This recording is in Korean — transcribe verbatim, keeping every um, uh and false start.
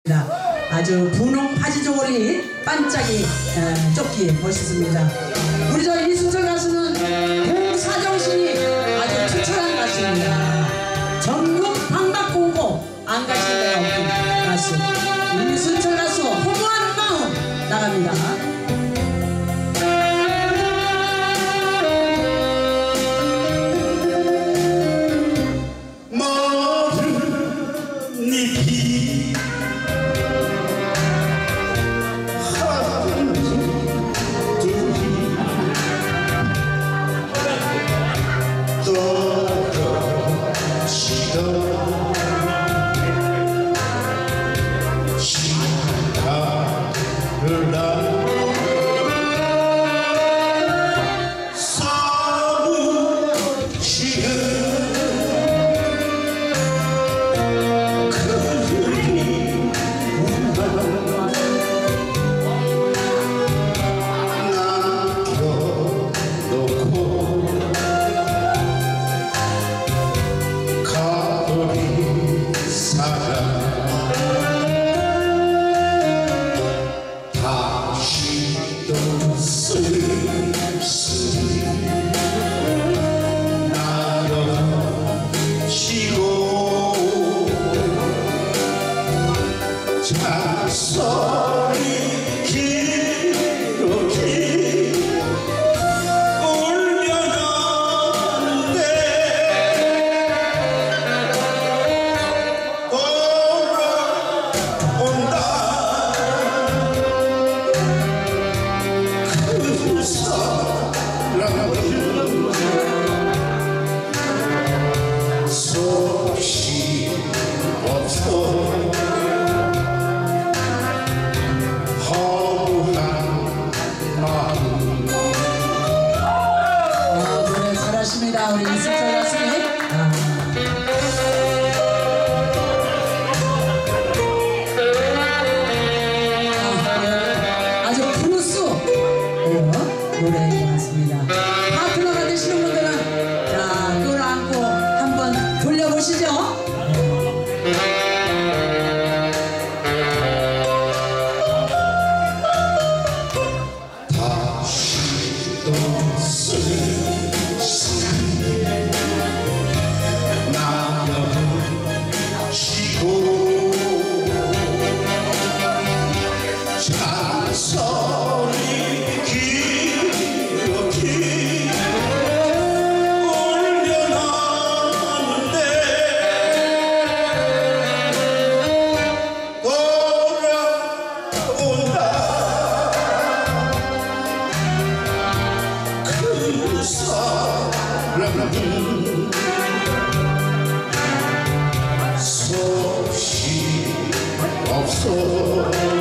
아주 분홍 바지 저고리 반짝이 에, 조끼 멋있습니다. 우리 저 이순철 가수는 공사정신이 아주 투철한 가수입니다. 전국 방방고 오고 안 가신 데가 없는 가수 이순철 가수 허무한 마음 나갑니다. 우리 이순철 가수님 아. 아, 네. 아주 브루스 어, 노래인 것 같습니다. 파트너가 되시는 분들은 자 끌어안고 한번 돌려보시죠. 소식 없어